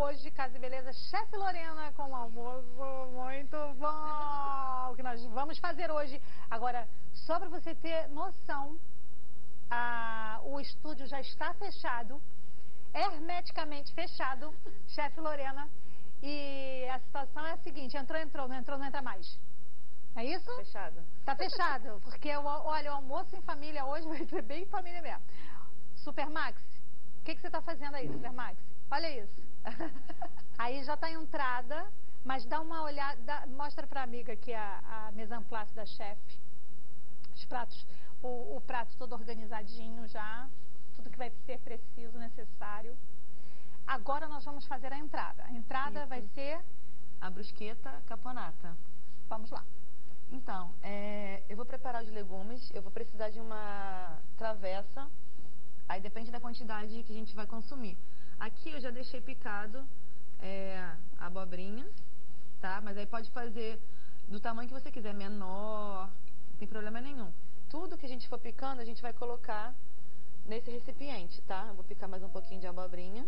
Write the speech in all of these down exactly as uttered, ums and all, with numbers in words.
hoje de Casa e Beleza, Chefe Lorena com o almoço muito bom, que nós vamos fazer hoje. Agora, só para você ter noção, a, o estúdio já está fechado, hermeticamente fechado, Chefe Lorena, e a situação é a seguinte, entrou, entrou, não entrou, não entra mais. É isso? Fechado. Tá fechado, porque olha, o almoço em família hoje vai ser bem família mesmo. Supermax, o que, que você tá fazendo aí, Supermax? Olha isso. Aí já tá a entrada, mas dá uma olhada, dá, mostra pra amiga aqui a, a mise en place da chefe. Os pratos, o, o prato todo organizadinho já, tudo que vai ser preciso, necessário. Agora nós vamos fazer a entrada. A entrada Isso. vai ser... a brusqueta caponata. Vamos lá. Então, é, eu vou preparar os legumes, eu vou precisar de uma travessa, aí depende da quantidade que a gente vai consumir. Aqui eu já deixei picado é, a abobrinha, tá? Mas aí pode fazer do tamanho que você quiser, menor, não tem problema nenhum. Tudo que a gente for picando, a gente vai colocar nesse recipiente, tá? Eu vou picar mais um pouquinho de abobrinha.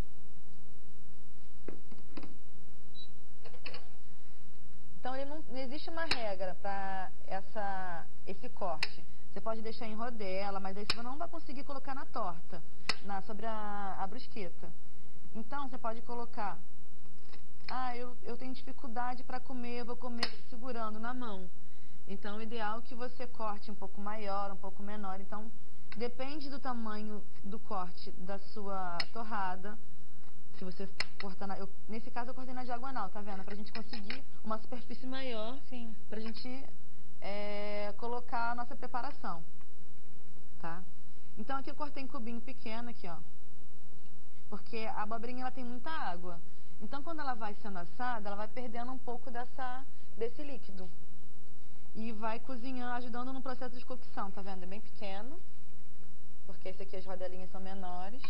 Então, ele não, não existe uma regra para essa esse corte. Você pode deixar em rodela, mas aí você não vai conseguir colocar na torta, na, sobre a, a brusqueta. Então, você pode colocar... Ah, eu, eu tenho dificuldade para comer, vou comer segurando na mão. Então, o ideal é que você corte um pouco maior, um pouco menor. Então, depende do tamanho do corte da sua torrada. Se você cortar na, eu, nesse caso eu cortei na diagonal, tá vendo? Pra gente conseguir uma superfície maior. Sim. Pra gente é, colocar a nossa preparação, tá? Então aqui eu cortei em cubinho pequeno aqui, ó. Porque a abobrinha ela tem muita água. Então quando ela vai sendo assada, ela vai perdendo um pouco dessa, desse líquido. E vai cozinhando, ajudando no processo de cocção, tá vendo? É bem pequeno. Porque esse aqui as rodelinhas são menores.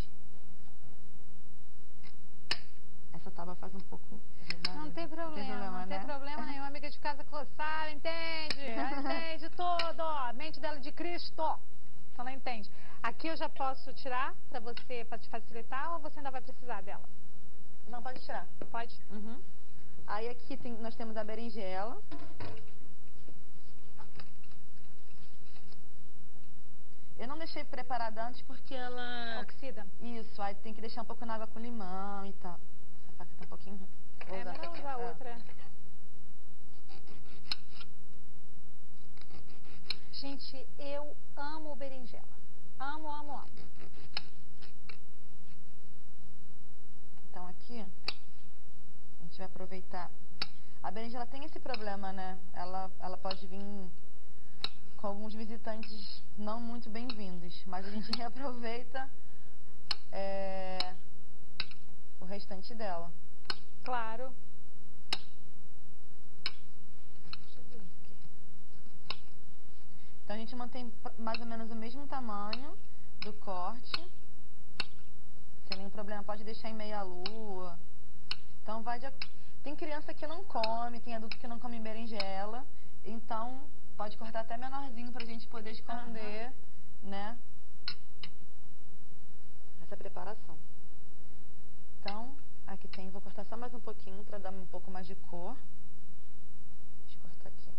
Essa tábua faz um pouco... Não tem problema, não tem problema, não tem né? problema nenhum. Amiga de casa que sabe, entende, ela entende tudo, a mente dela de Cristo. Então ela entende. Aqui eu já posso tirar pra você, pra te facilitar, ou você ainda vai precisar dela? Não, pode tirar. Pode? Uhum. Aí aqui tem, nós temos a berinjela. Eu não deixei preparada antes porque ela... Oxida. Isso, aí tem que deixar um pouco na água com limão e tal. Essa faca tá um pouquinho ruim. Vou É, usar melhor essa usar aqui. outra. É. Gente, eu amo berinjela. Amo, amo, amo. Então aqui, a gente vai aproveitar. A berinjela tem esse problema, né? Ela, ela pode vir com alguns visitantes não muito bem-vindos. Mas a gente reaproveita é, o restante dela. Claro. Deixa eu ver aqui. Então a gente mantém mais ou menos o mesmo tamanho do corte. Sem nenhum problema, pode deixar em meia lua. Então vai de... Tem criança que não come, tem adulto que não come berinjela. Então pode cortar até menorzinho pra gente poder esconder, uhum, né? Essa preparação. Então, aqui tem, vou cortar só mais um pouquinho pra dar um pouco mais de cor. Deixa eu cortar aqui.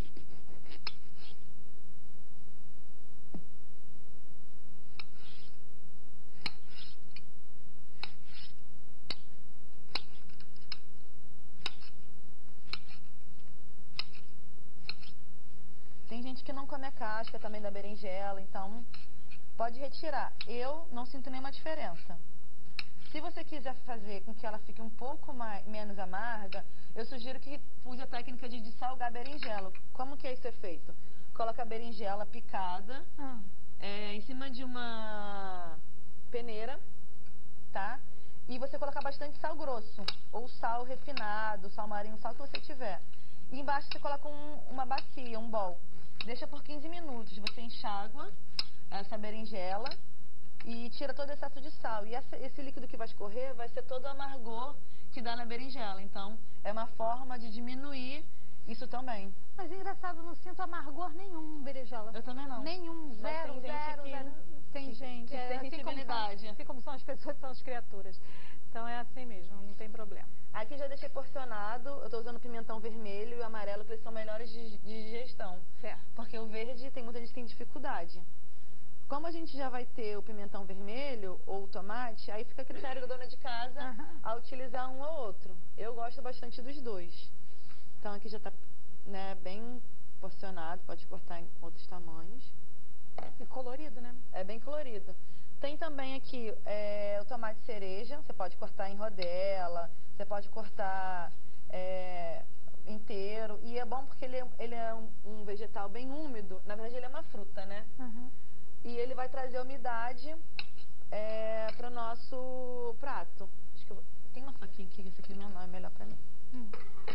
Tem gente que não come a casca também da berinjela, então pode retirar. Eu não sinto nenhuma diferença. Se você quiser fazer com que ela fique um pouco mais, menos amarga, eu sugiro que use a técnica de salgar a berinjela. Como que é isso é feito? Coloca a berinjela picada hum. é, em cima de uma peneira, tá? E você colocar bastante sal grosso, ou sal refinado, sal marinho, sal que você tiver. E embaixo você coloca um, uma bacia, um bowl. Deixa por quinze minutos, você enxágua essa berinjela e tira todo o excesso de sal. E essa, esse líquido que vai escorrer vai ser todo o amargor que dá na berinjela. Então, é uma forma de diminuir isso também. Mas é engraçado, não sinto amargor nenhum, berinjela. Eu também não. Nenhum, zero, tem zero, que, zero. Tem que, gente, que é, tem assim, como são, assim como são as pessoas, são as criaturas. Então é assim mesmo, não tem problema. Aqui já deixei porcionado, eu tô usando pimentão vermelho e o amarelo, porque eles são melhores de, de digestão. Certo. Porque o verde tem muita gente que tem dificuldade. Como a gente já vai ter o pimentão vermelho ou o tomate, aí fica a critério da dona de casa Uhum. a utilizar um ou outro. Eu gosto bastante dos dois. Então aqui já tá, né, bem porcionado, pode cortar em outros tamanhos. E colorido, né? É bem colorido. Tem também aqui é, o tomate cereja, você pode cortar em rodela, você pode cortar é, inteiro. E é bom porque ele é, ele é um, um vegetal bem úmido, na verdade ele é uma fruta, né? Uhum. E ele vai trazer umidade é, para o nosso prato. Acho que eu vou... Tem uma faquinha aqui, esse aqui é menor, é melhor para mim. Hum.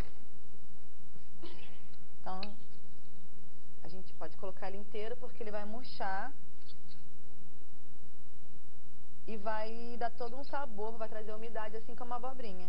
Então, a gente pode colocar ele inteiro porque ele vai murchar. E vai dar todo um sabor, vai trazer umidade, assim como a abobrinha.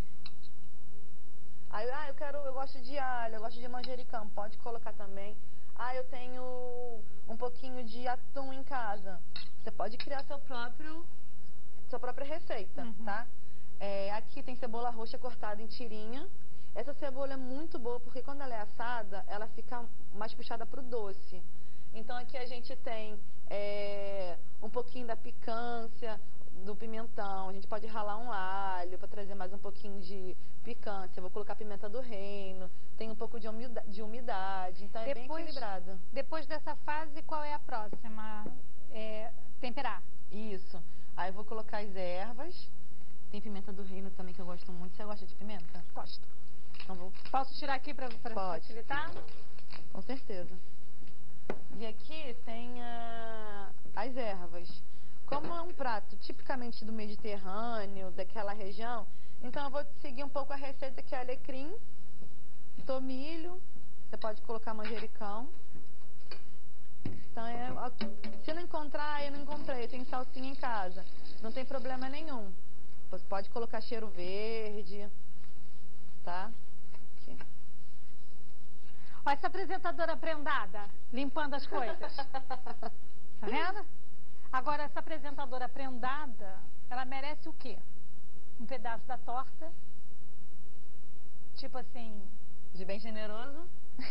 Aí, ah, eu quero, eu gosto de alho, eu gosto de manjericão, pode colocar também. Ah, eu tenho um pouquinho de atum em casa. Você pode criar seu próprio, sua própria receita, Uhum. tá? É, aqui tem cebola roxa cortada em tirinha. Essa cebola é muito boa porque quando ela é assada, ela fica mais puxada pro doce. Então aqui a gente tem é, um pouquinho da picância do pimentão. A gente pode ralar um alho para trazer mais um pouquinho de picância. Eu vou colocar pimenta do reino. Tem um pouco de umidade, de umidade então é Depois, bem equilibrado. Depois dessa fase, qual é a próxima? É, temperar. Isso. Aí eu vou colocar as ervas. Tem pimenta do reino também que eu gosto muito. Você gosta de pimenta? Gosto. Então vou... Posso tirar aqui para facilitar? Com certeza. E aqui tem uh, as ervas. Como é um prato tipicamente do Mediterrâneo, daquela região, então eu vou seguir um pouco a receita que é alecrim, tomilho, você pode colocar manjericão. Então, é, se não encontrar, eu não encontrei, eu tenho salsinha em casa, não tem problema nenhum. Você pode colocar cheiro verde, tá? Aqui. Olha essa apresentadora prendada, limpando as coisas. Tá vendo? Agora, essa apresentadora prendada, ela merece o quê? Um pedaço da torta. Tipo assim... De bem generoso.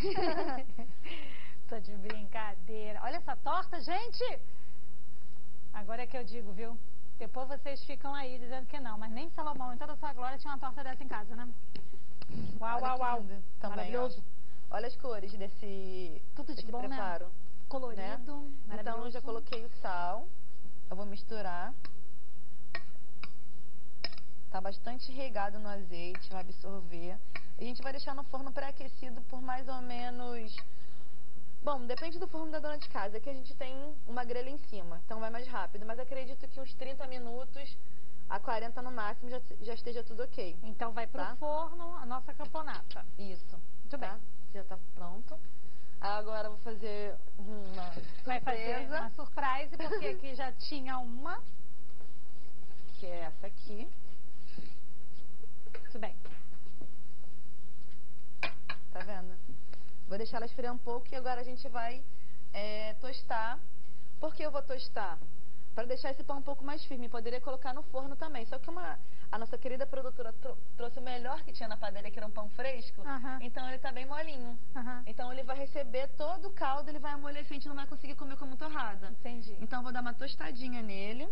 Tô de brincadeira. Olha essa torta, gente! Agora é que eu digo, viu? Depois vocês ficam aí dizendo que não. Mas nem Salomão, em toda a sua glória, tinha uma torta dessa em casa, né? Uau, uau, uau. Também, maravilhoso. Ó. Olha as cores desse, Tudo de desse bom, preparo. Né? Colorido, né? Então eu já coloquei o sal. Eu vou misturar. Tá bastante regado no azeite, vai absorver. A gente vai deixar no forno pré-aquecido por mais ou menos... Bom, depende do forno da dona de casa. Aqui a gente tem uma grelha em cima, então vai mais rápido. Mas acredito que uns trinta minutos a quarenta no máximo já, já esteja tudo ok. Então vai pro tá? forno a nossa camponata. Isso. Muito tá? bem. Já tá pronto. Agora eu vou fazer uma surpresa. Vai fazer uma surpresa, porque aqui já tinha uma. Que é essa aqui. Muito bem. Tá vendo? Vou deixar ela esfriar um pouco e agora a gente vai é, tostar. Por que eu vou tostar? Para deixar esse pão um pouco mais firme. Poderia colocar no forno também. Só que uma, a nossa querida produtora tro, trouxe o melhor que tinha na padaria, que era um pão fresco. Uhum. Então ele tá bem molinho. Uhum. Então ele vai receber todo o caldo, ele vai amolecer, a gente não vai conseguir comer como torrada. Entendi. Então eu vou dar uma tostadinha nele.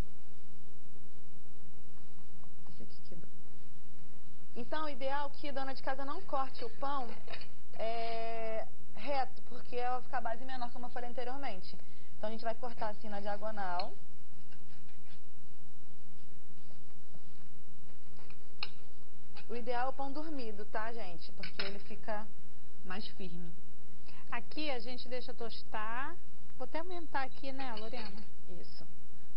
Esse aqui quebrou. Então o ideal é que a dona de casa não corte o pão é, reto, porque ela vai ficar a base menor, como eu falei anteriormente. Então a gente vai cortar assim na diagonal. O ideal é o pão dormido, tá, gente? Porque ele fica mais firme. Aqui a gente deixa tostar. Vou até aumentar aqui, né, Lorena? Isso.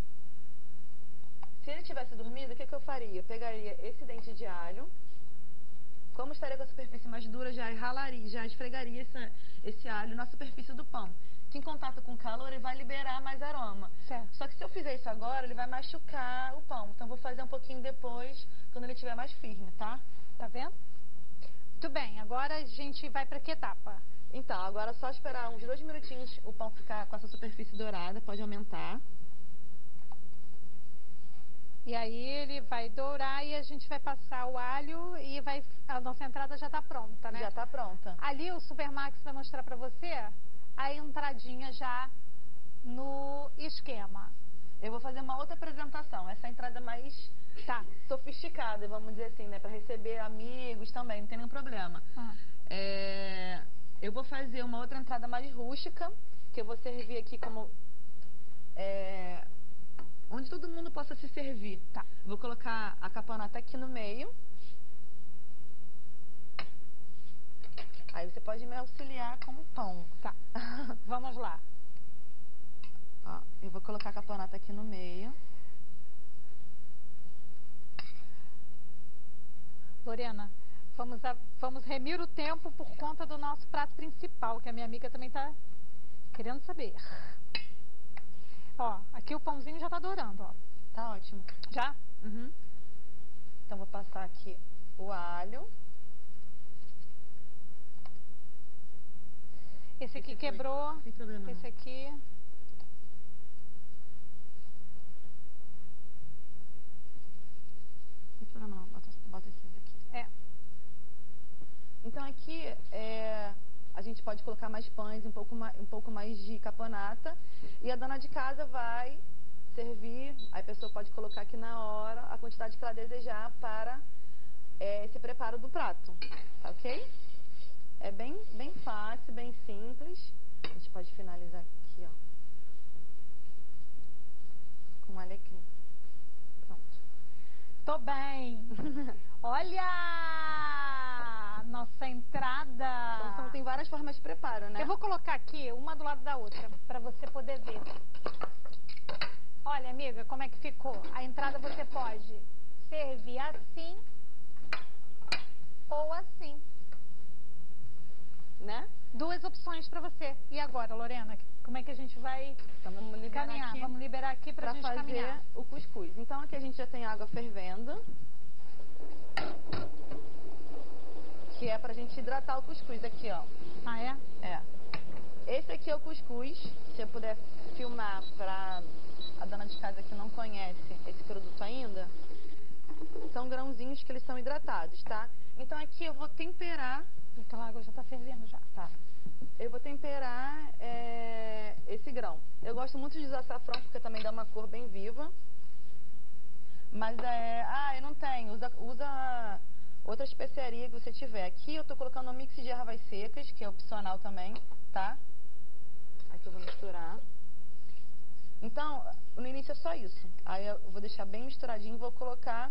Se ele tivesse dormido, o que, que eu faria? Eu pegaria esse dente de alho. Como estaria com a superfície mais dura, já ralaria, já esfregaria esse, esse alho na superfície do pão. Que em contato com o calor, ele vai liberar mais aroma. Certo. Só que se eu fizer isso agora, ele vai machucar o pão. Então, eu vou fazer um pouquinho depois, quando ele estiver mais firme, tá? Tá vendo? Muito bem. Agora a gente vai para que etapa? Então, agora é só esperar uns dois minutinhos o pão ficar com essa superfície dourada. Pode aumentar. E aí ele vai dourar e a gente vai passar o alho e vai, a nossa entrada já está pronta, né? Já está pronta. Ali o Supermax vai mostrar para você a entradinha já no esquema. Eu vou fazer uma outra apresentação, essa é a entrada mais tá. sofisticada, vamos dizer assim, né? Para receber amigos também, não tem nenhum problema. Ah. É, eu vou fazer uma outra entrada mais rústica, que eu vou servir aqui como... É, onde todo mundo possa se servir. Tá. Vou colocar a caponata aqui no meio. Aí você pode me auxiliar com o pão. Tá. Vamos lá. Ó, eu vou colocar a caponata aqui no meio. Lorena, vamos, a, vamos remir o tempo por conta do nosso prato principal, que a minha amiga também tá querendo saber. Ó, aqui o pãozinho já tá dourando, ó. Tá ótimo. Já? Uhum. Então vou passar aqui o alho. Esse aqui Esse quebrou. Não tem problema. Esse não. aqui. Não tem problema não. Bota, bota esses aqui. É. Então aqui é, a gente pode colocar mais pães, um pouco mais, um pouco mais de caponata. E a dona de casa vai servir, aí a pessoa pode colocar aqui na hora a quantidade que ela desejar para é, esse preparo do prato, tá ok? É bem, bem fácil, bem simples. A gente pode finalizar aqui, ó, com alecrim. Pronto. Tô bem. Olha! Nossa entrada. Então são, tem várias formas de preparo, né? Eu vou colocar aqui uma do lado da outra, para você poder ver. Olha, amiga, como é que ficou? A entrada você pode servir assim ou assim. Né? Duas opções para você. E agora, Lorena, como é que a gente vai Então vamos liberar caminhar? aqui. Vamos liberar aqui pra, Pra gente fazer caminhar. o cuscuz. Então aqui a gente já tem água fervendo, que é pra gente hidratar o cuscuz aqui, ó. Ah, é? É. Esse aqui é o cuscuz. Se eu puder filmar pra a dona de casa que não conhece esse produto ainda, são grãozinhos que eles são hidratados, tá? Então aqui eu vou temperar. Aquela água já tá fervendo já. Tá. Eu vou temperar é, esse grão. Eu gosto muito de usar açafrão porque também dá uma cor bem viva. Mas é... Ah, eu não tenho. Usa, usa outra especiaria que você tiver. Aqui eu tô colocando um mix de ervas secas, que é opcional também, tá? Aqui eu vou misturar. Então, no início é só isso. Aí eu vou deixar bem misturadinho e vou colocar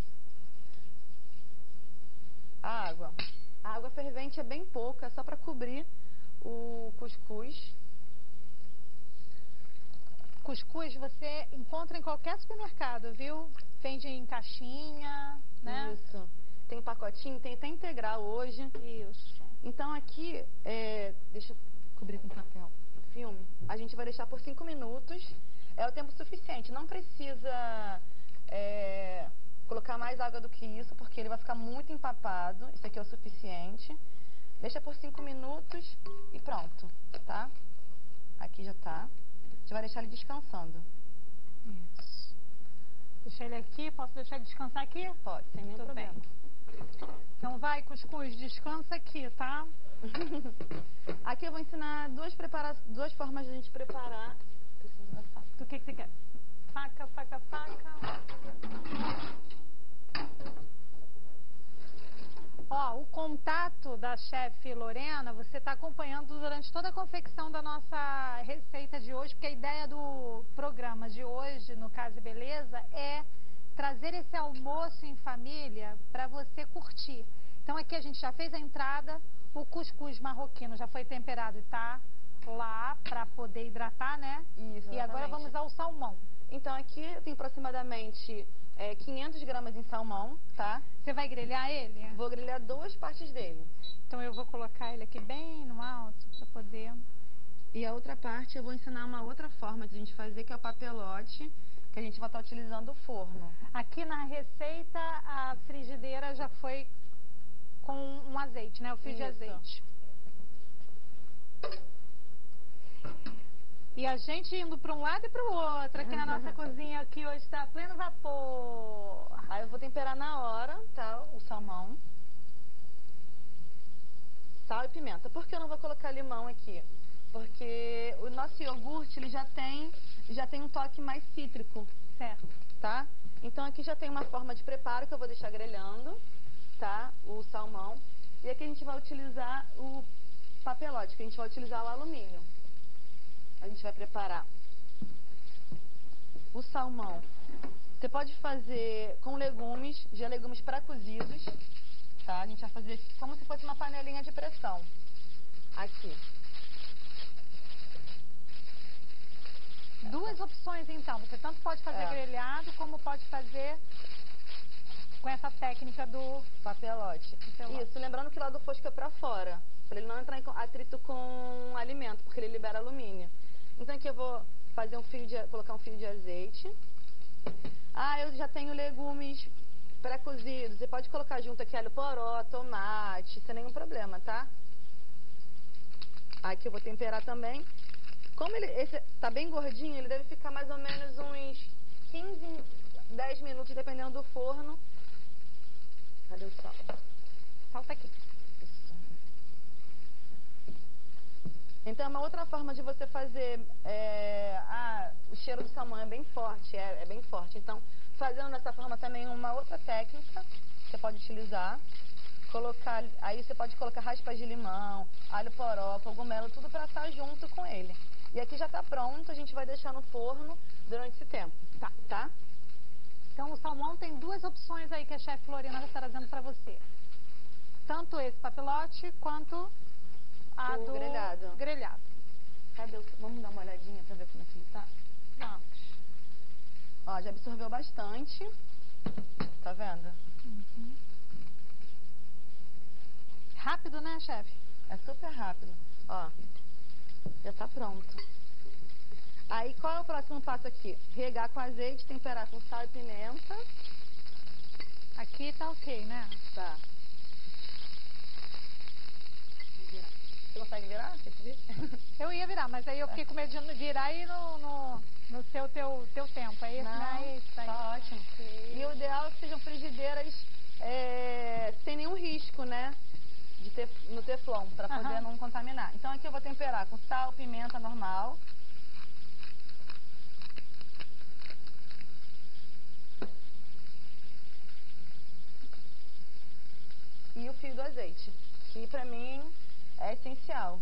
a água. A água fervente é bem pouca, é só para cobrir o cuscuz. Cuscuz você encontra em qualquer supermercado, viu? Vende em caixinha, né? Isso. Tem pacotinho, tem até integral hoje. Isso. Então aqui, é, deixa eu cobrir com papel, filme. A gente vai deixar por cinco minutos. É o tempo suficiente. Não precisa é, colocar mais água do que isso, porque ele vai ficar muito empapado. Isso aqui é o suficiente. Deixa por cinco minutos e pronto, tá? Aqui já tá. A gente vai deixar ele descansando. Isso. Deixar ele aqui, posso deixar ele descansar aqui? Pode, sem nenhum Tudo problema. bem. Então vai, cuscuz, descansa aqui, tá? Aqui eu vou ensinar duas, prepara... duas formas de a gente preparar. Preciso da faca. Do que que você quer? Faca, faca, faca. Ó, o contato da chefe Lorena, você está acompanhando durante toda a confecção da nossa receita de hoje, porque a ideia do programa de hoje, no Casa e Beleza, é trazer esse almoço em família para você curtir. Então aqui a gente já fez a entrada, o cuscuz marroquino já foi temperado e tá lá para poder hidratar, né? Isso, e agora vamos ao salmão. Então aqui eu tenho aproximadamente é, quinhentas gramas de salmão, tá? Você vai grelhar ele? Vou grelhar duas partes dele. Então eu vou colocar ele aqui bem no alto para poder... E a outra parte eu vou ensinar uma outra forma de a gente fazer, que é o papelote, que a gente vai estar utilizando o forno. Aqui na receita a frigideira já foi com um azeite, né? O fio de Isso. azeite. E a gente indo para um lado e para o outro, aqui na nossa cozinha, que hoje está a pleno vapor. Aí eu vou temperar na hora, tá, o salmão. Sal e pimenta. Por que eu não vou colocar limão aqui? Porque o nosso iogurte, ele já tem, já tem um toque mais cítrico. Certo. Tá? Então aqui já tem uma forma de preparo que eu vou deixar grelhando, tá? O salmão. E aqui a gente vai utilizar o papelote, que a gente vai utilizar o alumínio. A gente vai preparar o salmão. Você pode fazer com legumes, já legumes pré-cozidos, tá? A gente vai fazer como se fosse uma panelinha de pressão. Aqui. Duas opções, então. Você tanto pode fazer É. grelhado, como pode fazer com essa técnica do papelote. papelote. Isso, lembrando que o lado fosco é pra fora, para ele não entrar em atrito com alimento, porque ele libera alumínio. Então aqui eu vou fazer um fio de, colocar um fio de azeite. Ah, eu já tenho legumes pré-cozidos. Você pode colocar junto aqui alho poró, tomate, sem nenhum problema, tá? Aqui eu vou temperar também. Como ele esse tá bem gordinho, ele deve ficar mais ou menos uns quinze, dez minutos, dependendo do forno. Cadê o sal? Sal tá aqui. Isso. Então, é uma outra forma de você fazer... É, ah, o cheiro do salmão é bem forte, é, é bem forte. Então, fazendo dessa forma também uma outra técnica que você pode utilizar. Colocar, aí você pode colocar raspas de limão, alho poró, cogumelo, tudo para assar junto com ele. E aqui já está pronto, a gente vai deixar no forno durante esse tempo, Tá. tá? Então o salmão tem duas opções aí que a chefe Floriana está trazendo para você. Tanto esse papelote quanto a O do grelhado. grelhado. Cadê o... Vamos dar uma olhadinha para ver como é que ele tá? Vamos. Ó, já absorveu bastante. Tá vendo? Uhum. Rápido, né, chefe? É super rápido. Ó, já tá pronto. Aí, qual é o próximo passo aqui? Regar com azeite, temperar com sal e pimenta. Aqui tá ok, né? Tá. Vou virar. Você consegue virar? Quer que vire? Eu ia virar, mas aí eu fiquei com medo de virar e no, no, no seu teu, teu tempo. Aí, Não, aí, tá aí. ótimo. Ok. E o ideal é que sejam frigideiras é, sem nenhum risco, né? De ter, no teflon, para poder Aham. não contaminar. Então aqui eu vou temperar com sal, pimenta normal. E o fio do azeite, que pra mim é essencial.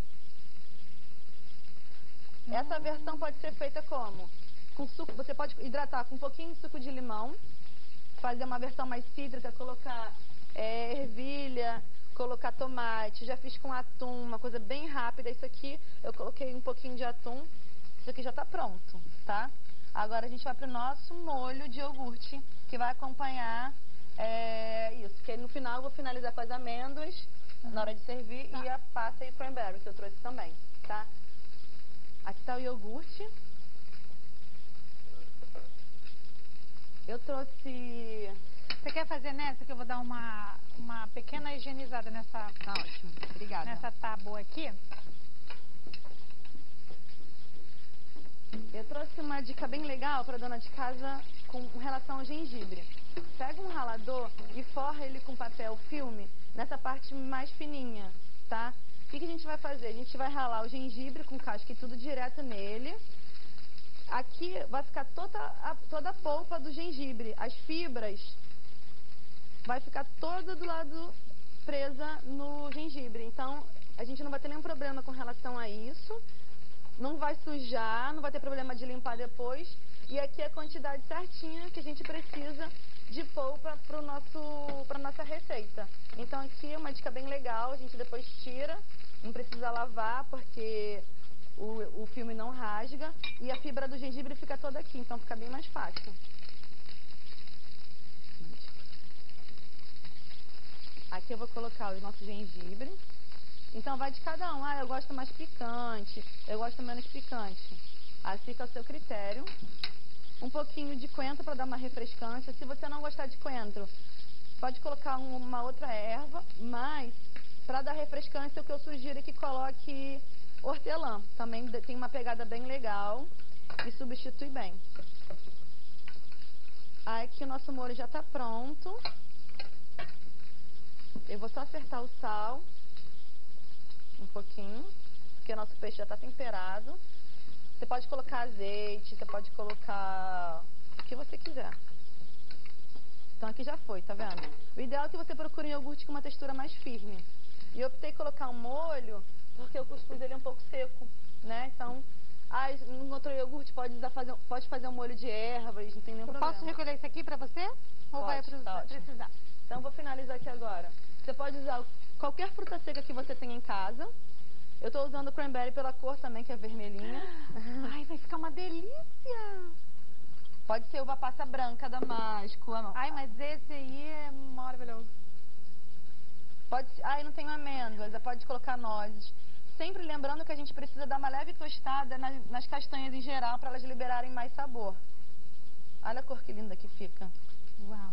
Hum. Essa versão pode ser feita como? Com suco, você pode hidratar com um pouquinho de suco de limão, fazer uma versão mais cítrica, colocar é, ervilha, colocar tomate. Já fiz com atum, uma coisa bem rápida. Isso aqui eu coloquei um pouquinho de atum. Isso aqui já tá pronto, tá? Agora a gente vai pro nosso molho de iogurte, que vai acompanhar é, isso. Que no final eu vou finalizar com as amêndoas, uhum, na hora de servir, tá, e a passa e cranberry, que eu trouxe também, tá? Aqui tá o iogurte. Eu trouxe... Você quer fazer nessa que eu vou dar uma, uma pequena higienizada nessa... Tá ótimo, obrigada. Nessa tábua aqui. Eu trouxe uma dica bem legal para dona de casa com relação ao gengibre. Pega um ralador e forra ele com papel filme nessa parte mais fininha, tá? O que, que a gente vai fazer? A gente vai ralar o gengibre com casca e tudo direto nele. Aqui vai ficar toda a, toda a polpa do gengibre, as fibras, vai ficar toda do lado presa no gengibre. Então, a gente não vai ter nenhum problema com relação a isso. Não vai sujar, não vai ter problema de limpar depois. E aqui é a quantidade certinha que a gente precisa de polpa para a nossa receita. Então aqui é uma dica bem legal, a gente depois tira, não precisa lavar porque o, o filme não rasga. E a fibra do gengibre fica toda aqui, então fica bem mais fácil. Aqui eu vou colocar o nosso gengibre. Então vai de cada um. Ah, eu gosto mais picante, eu gosto menos picante. Aí fica ao seu critério. Um pouquinho de coentro para dar uma refrescância. Se você não gostar de coentro, pode colocar uma outra erva, mas para dar refrescância o que eu sugiro é que coloque hortelã. Também tem uma pegada bem legal e substitui bem. Aí aqui o nosso molho já está pronto. Eu vou só acertar o sal um pouquinho, porque o nosso peixe já está temperado. Você pode colocar azeite, você pode colocar o que você quiser. Então aqui já foi, tá vendo? O ideal é que você procure um iogurte com uma textura mais firme. E eu optei em colocar um molho, porque o cuscuz ele é um pouco seco, né? Então, ah, não encontrou iogurte, pode, usar, fazer, pode fazer um molho de ervas, não tem nenhum Eu problema. posso recolher isso aqui pra você? Ou Pode, vai pre- tá ótimo. precisar? Então, vou finalizar aqui agora. Você pode usar qualquer fruta seca que você tenha em casa. Eu tô usando o cranberry pela cor também, que é vermelhinha. Ai, vai ficar uma delícia! Pode ser uva passa branca, damasco. Ai, mas esse aí é maravilhoso. Pode ser, ai, não tenho amêndoas, pode colocar nozes. Sempre lembrando que a gente precisa dar uma leve tostada nas, nas castanhas em geral para elas liberarem mais sabor. Olha a cor que linda que fica. Uau!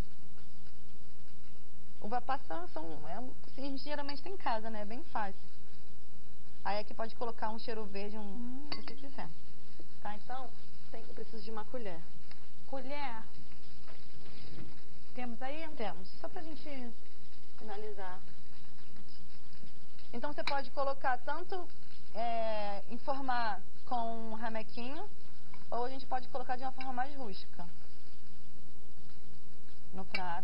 Uva passa são, é, assim, a gente geralmente tem em casa, né? É bem fácil. Aí aqui pode colocar um cheiro verde, um, hum. se você quiser. Tá, então, tem, eu preciso de uma colher. Colher? Temos aí? Temos. Só pra gente finalizar. Então você pode colocar tanto é, em formar com um ramequinho, ou a gente pode colocar de uma forma mais rústica. No prato.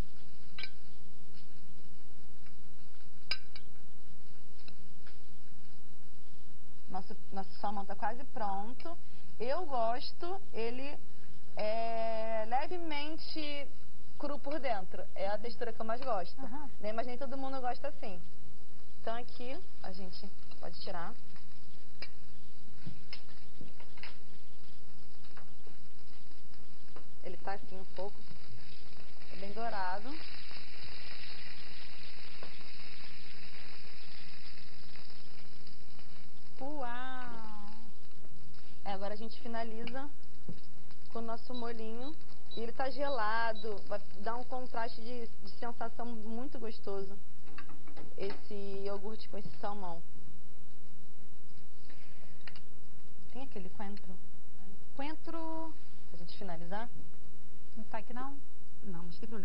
Nosso, nosso salmão está quase pronto. Eu gosto, ele é levemente cru por dentro. É a textura que eu mais gosto. Uhum. Né? Mas nem todo mundo gosta assim. Então aqui a gente pode tirar. Ele tá assim um pouco, é bem dourado. Uau! É, agora a gente finaliza com o nosso molhinho. E ele tá gelado, vai dar um contraste de, de sensação muito gostoso. Esse iogurte com esse salmão. Tem aquele coentro? Coentro... Pra gente finalizar? Não tá aqui não? Não, mas tem problema.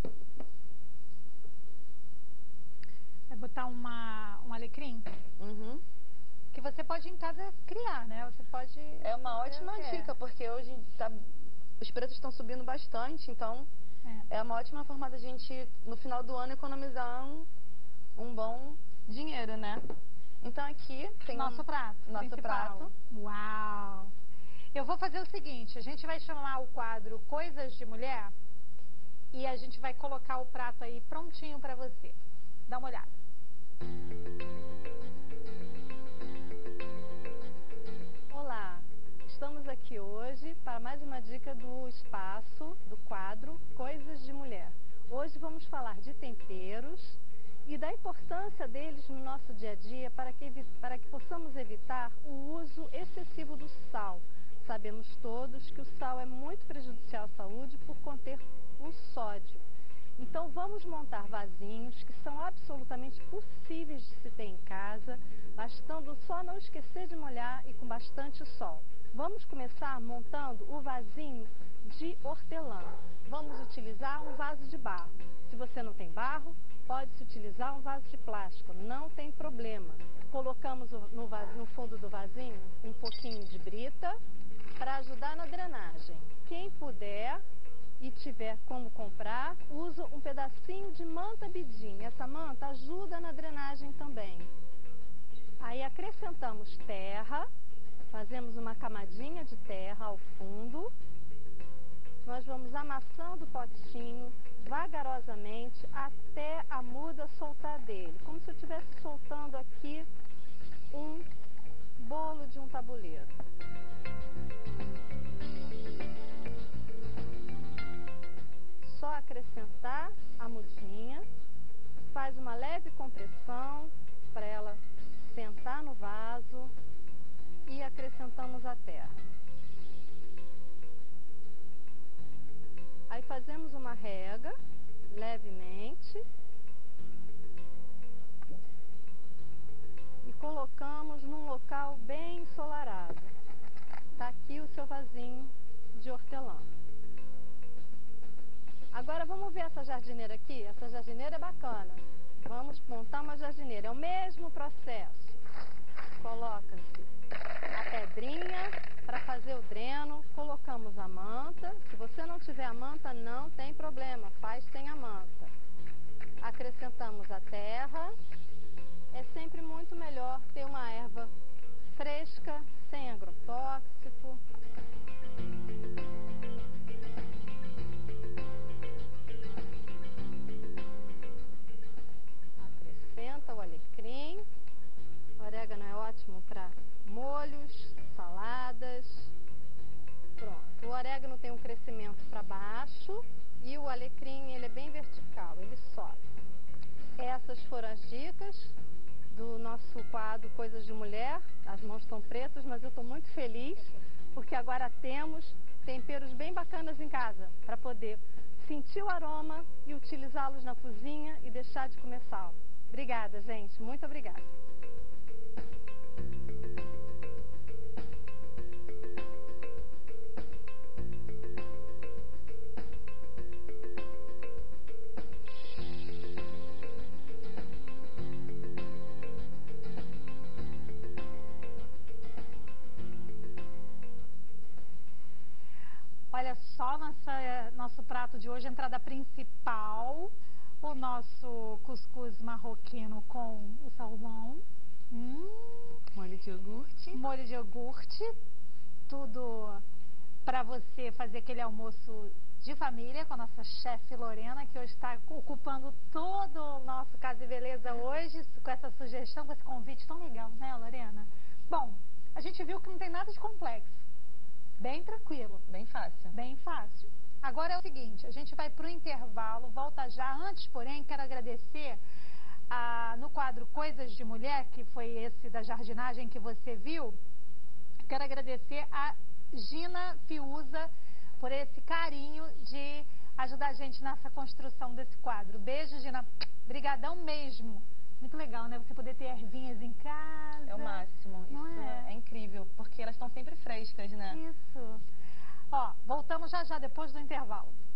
Vai botar uma, um alecrim? Uhum. Que você pode em casa criar, né? Você pode... É uma ótima dica, porque hoje tá, os preços estão subindo bastante, então é. é uma ótima forma da gente, no final do ano, economizar um, um bom dinheiro, né? Então aqui tem nosso um, prato. Nosso principal. prato. Uau! Eu vou fazer o seguinte, a gente vai chamar o quadro Coisas de Mulher e a gente vai colocar o prato aí prontinho pra você. Dá uma olhada. Olá, estamos aqui hoje para mais uma dica do espaço, do quadro Coisas de Mulher. Hoje vamos falar de temperos e da importância deles no nosso dia a dia para que, para que possamos evitar o uso excessivo do sal. Sabemos todos que o sal é muito prejudicial à saúde por conter o sódio. Então vamos montar vasinhos que são absolutamente possíveis de se ter em casa, bastando só não esquecer de molhar e com bastante sol. Vamos começar montando o vasinho de hortelã. Vamos utilizar um vaso de barro. Se você não tem barro, pode-se utilizar um vaso de plástico, não tem problema. Colocamos no, vaso, no fundo do vasinho um pouquinho de brita para ajudar na drenagem. Quem puder e tiver como comprar, usa um pedacinho de manta bidim. Essa manta ajuda na drenagem também. Aí acrescentamos terra, fazemos uma camadinha de terra ao fundo. Nós vamos amassando o potinho vagarosamente até a muda soltar dele, como se eu estivesse soltando aqui um bolo de um tabuleiro. Só acrescentar a mudinha, faz uma leve compressão para ela sentar no vaso e acrescentamos a terra. Aí fazemos uma rega, levemente, e colocamos num local bem ensolarado. Está aqui o seu vasinho de hortelã. Agora vamos ver essa jardineira aqui? Essa jardineira é bacana. Vamos montar uma jardineira. É o mesmo processo. Coloca-se a pedrinha para fazer o dreno. Colocamos a manta. Se você não tiver a manta, não tem problema. Faz sem a manta. Acrescentamos a terra. É sempre muito melhor ter uma erva fresca, sem agrotóxico. Acrescenta o alecrim. O orégano é ótimo para molhos, saladas. Pronto. O orégano tem um crescimento para baixo e o alecrim ele é bem vertical, ele sobe. Essas foram as dicas do nosso quadro Coisas de Mulher. As mãos estão pretas, mas eu estou muito feliz porque agora temos temperos bem bacanas em casa para poder sentir o aroma e utilizá-los na cozinha e deixar de comer sal. Obrigada, gente. Muito obrigada. Olha só, nossa, nosso prato de hoje, a entrada principal, o nosso cuscuz marroquino com o salmão. Hum, Molho de iogurte. molho de iogurte, tudo para você fazer aquele almoço de família com a nossa chefe Lorena, que hoje está ocupando todo o nosso Casa e Beleza hoje, com essa sugestão, com esse convite tão legal, né, Lorena? Bom, a gente viu que não tem nada de complexo. Bem tranquilo. Bem fácil. Bem fácil. Agora é o seguinte, a gente vai para o intervalo, volta já. Antes, porém, quero agradecer a, no quadro Coisas de Mulher, que foi esse da jardinagem que você viu, quero agradecer a Gina Fiuza por esse carinho de ajudar a gente nessa construção desse quadro. Beijo, Gina. Brigadão mesmo. Muito legal, né? Você poder ter ervinhas em casa. É o máximo. Não Isso é? é incrível, porque elas estão sempre frescas, né? Isso. Ó, voltamos já já depois do intervalo.